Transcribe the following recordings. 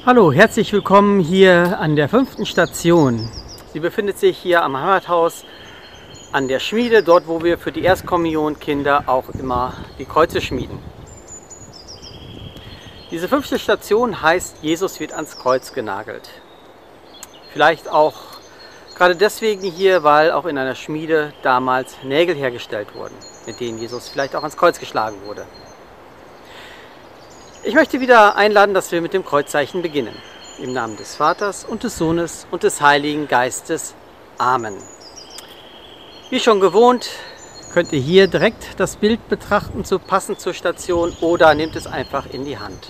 Hallo, herzlich willkommen hier an der 5. Station. Sie befindet sich hier am Heimathaus an der Schmiede, dort wo wir für die Erstkommunionkinder auch immer die Kreuze schmieden. Diese 5. Station heißt, Jesus wird ans Kreuz genagelt. Vielleicht auch gerade deswegen hier, weil auch in einer Schmiede damals Nägel hergestellt wurden, mit denen Jesus vielleicht auch ans Kreuz geschlagen wurde. Ich möchte wieder einladen, dass wir mit dem Kreuzzeichen beginnen. Im Namen des Vaters und des Sohnes und des Heiligen Geistes. Amen. Wie schon gewohnt, könnt ihr hier direkt das Bild betrachten, so passend zur Station, oder nehmt es einfach in die Hand.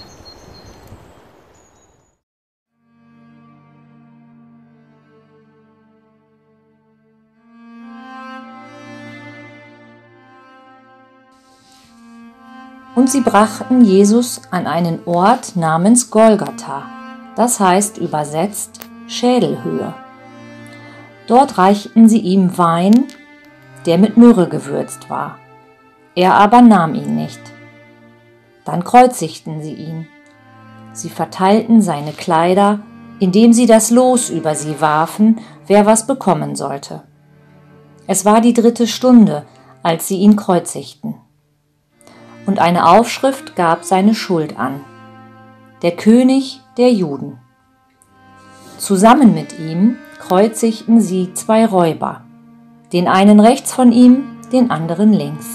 Und sie brachten Jesus an einen Ort namens Golgatha, das heißt übersetzt Schädelhöhe. Dort reichten sie ihm Wein, der mit Myrrhe gewürzt war. Er aber nahm ihn nicht. Dann kreuzigten sie ihn. Sie verteilten seine Kleider, indem sie das Los über sie warfen, wer was bekommen sollte. Es war die 3. Stunde, als sie ihn kreuzigten. Und eine Aufschrift gab seine Schuld an: der König der Juden. Zusammen mit ihm kreuzigten sie 2 Räuber, den einen rechts von ihm, den anderen links.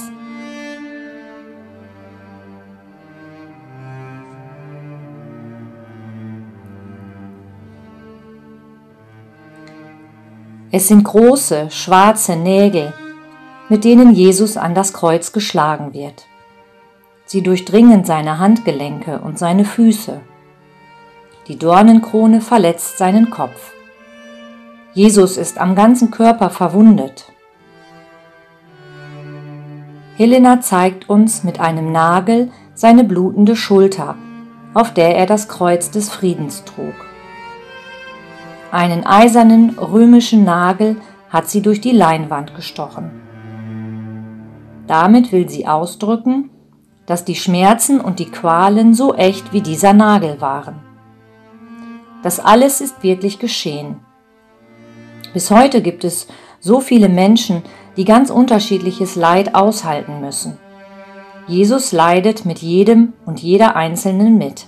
Es sind große, schwarze Nägel, mit denen Jesus an das Kreuz geschlagen wird. Sie durchdringen seine Handgelenke und seine Füße. Die Dornenkrone verletzt seinen Kopf. Jesus ist am ganzen Körper verwundet. Helena zeigt uns mit einem Nagel seine blutende Schulter, auf der er das Kreuz des Friedens trug. Einen eisernen römischen Nagel hat sie durch die Leinwand gestochen. Damit will sie ausdrücken, dass die Schmerzen und die Qualen so echt wie dieser Nagel waren. Das alles ist wirklich geschehen. Bis heute gibt es so viele Menschen, die ganz unterschiedliches Leid aushalten müssen. Jesus leidet mit jedem und jeder Einzelnen mit.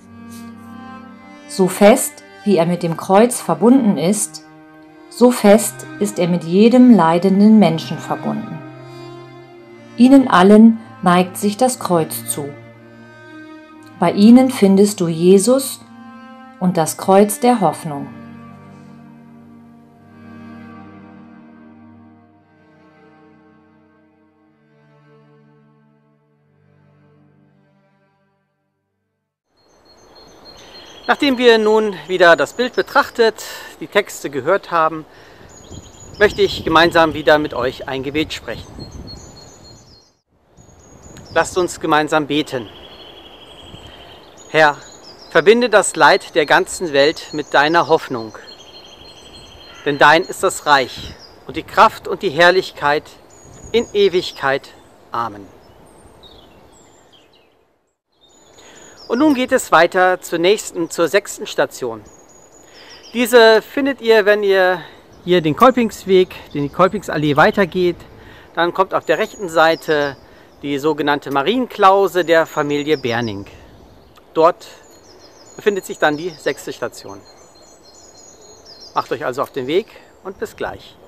So fest, wie er mit dem Kreuz verbunden ist, so fest ist er mit jedem leidenden Menschen verbunden. Ihnen allen neigt sich das Kreuz zu. Bei ihnen findest du Jesus und das Kreuz der Hoffnung. Nachdem wir nun wieder das Bild betrachtet, die Texte gehört haben, möchte ich gemeinsam wieder mit euch ein Gebet sprechen. Lasst uns gemeinsam beten. Herr, verbinde das Leid der ganzen Welt mit deiner Hoffnung. Denn dein ist das Reich und die Kraft und die Herrlichkeit in Ewigkeit. Amen. Und nun geht es weiter zur 6. Station. Diese findet ihr, wenn ihr hier den Kolpingsweg, die Kolpingsallee weitergeht. Dann kommt auf der rechten Seite die sogenannte Marienklause der Familie Berning. Dort befindet sich dann die 6. Station. Macht euch also auf den Weg und bis gleich.